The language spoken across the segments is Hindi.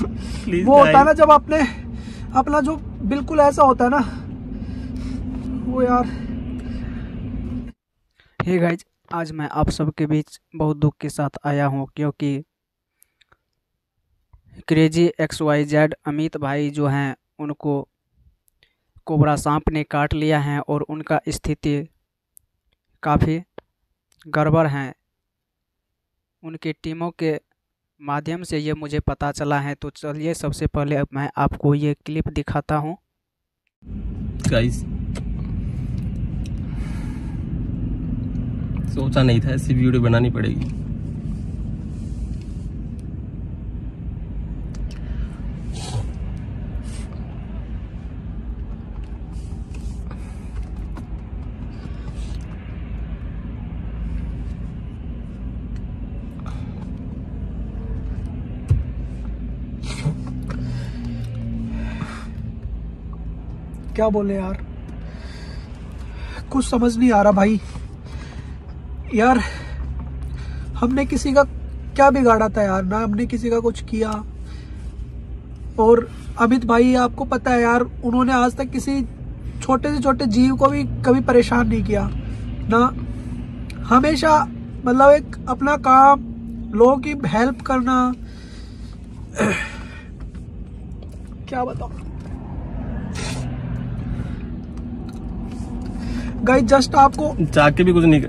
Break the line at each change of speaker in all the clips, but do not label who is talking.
वो होता है ना जब अपना जो बिल्कुल ऐसा होता है ना वो यार। हे गाइज, आज मैं आप सबके बीच बहुत दुख के साथ आया हूँ, क्योंकि क्रेजी XYZ अमित भाई जो हैं उनको कोबरा सांप ने काट लिया है और उनका स्थिति काफ़ी गड़बड़ है। उनकी टीमों के माध्यम से ये मुझे पता चला है। तो चलिए सबसे पहले मैं आपको ये क्लिप दिखाता हूँ।
गाइस, सोचा नहीं था ऐसी वीडियो बनानी पड़ेगी।
क्या बोले यार, कुछ समझ नहीं आ रहा भाई। यार हमने किसी का क्या बिगाड़ा था यार, ना हमने किसी का कुछ किया। और अमित भाई आपको पता है यार, उन्होंने आज तक किसी छोटे से छोटे जीव को भी कभी परेशान नहीं किया ना। हमेशा मतलब एक अपना काम, लोगों की हेल्प करना। क्या बताऊं गाइस, जस्ट आपको
जाके भी कुछ नहीं कर।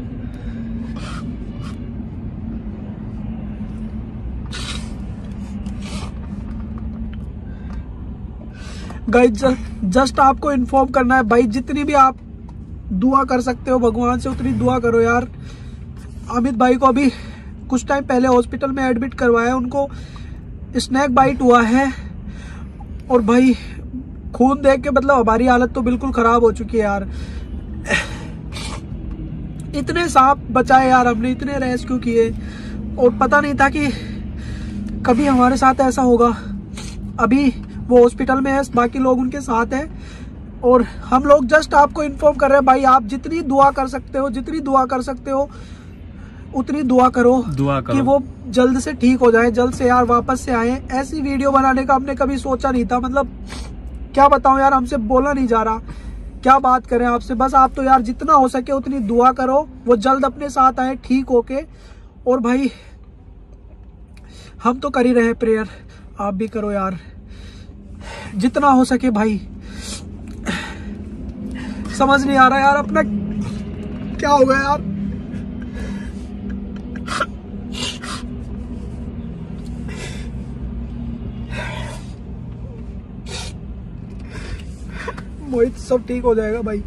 गाइस जस्ट आपको इन्फॉर्म करना है भाई, जितनी भी आप दुआ कर सकते हो भगवान से उतनी दुआ करो यार। अमित भाई को अभी कुछ टाइम पहले हॉस्पिटल में एडमिट करवाया, उनको स्नेक बाइट हुआ है। और भाई खून देख के मतलब हमारी हालत तो बिल्कुल खराब हो चुकी है यार। इतने सांप बचाए यार हमने, इतने रेस्क्यू किए, और पता नहीं था कि कभी हमारे साथ ऐसा होगा। अभी वो हॉस्पिटल में है, बाकी लोग उनके साथ हैं, और हम लोग जस्ट आपको इन्फॉर्म कर रहे हैं भाई, आप जितनी दुआ कर सकते हो, जितनी दुआ कर सकते हो उतनी दुआ करो कि वो जल्द से ठीक हो जाए, जल्द से यार वापस से आए। ऐसी वीडियो बनाने का हमने कभी सोचा नहीं था। मतलब क्या बताऊं यार, हमसे बोला नहीं जा रहा, क्या बात करें आपसे। बस आप तो यार जितना हो सके उतनी दुआ करो, वो जल्द अपने साथ आए ठीक होके। और भाई हम तो कर ही रहे हैं प्रेयर, आप भी करो यार जितना हो सके भाई। समझ नहीं आ रहा यार अपना क्या हो गया यार। मोहित सब ठीक हो जाएगा भाई।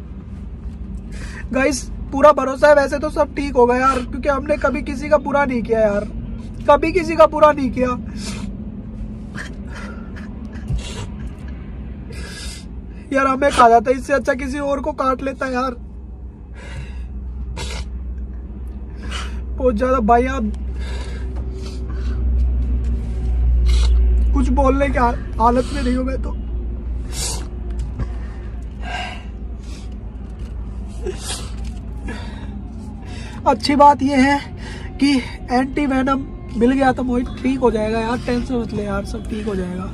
गाइस पूरा भरोसा है, वैसे तो सब ठीक होगा यार, क्योंकि हमने कभी किसी का बुरा नहीं किया यार, कभी किसी का बुरा नहीं किया यार। हमें खा जाता, इससे अच्छा किसी और को काट लेता यार। बहुत ज्यादा भाई, आप कुछ बोलने की हालत में नहीं हूं मैं तो। अच्छी बात यह है कि एंटी वेनम मिल गया तो मोहित ठीक हो जाएगा यार, टेंशन मत ले यार, सब ठीक हो जाएगा।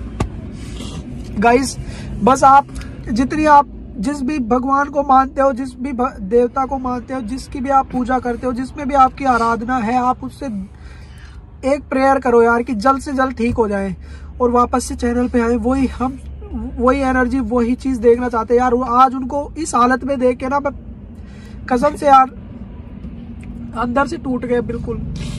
गाइस बस आप जितनी आप जिस भी भगवान को मानते हो, जिस भी देवता को मानते हो, जिसकी भी आप पूजा करते हो, जिसमें भी आपकी आराधना है, आप उससे एक प्रेयर करो यार कि जल्द से जल्द ठीक हो जाए और वापस से चैनल पे आए। वही एनर्जी, वही चीज देखना चाहते हैं यार। आज उनको इस हालत में देख के ना मैं कसम से यार अंदर से टूट गए बिल्कुल।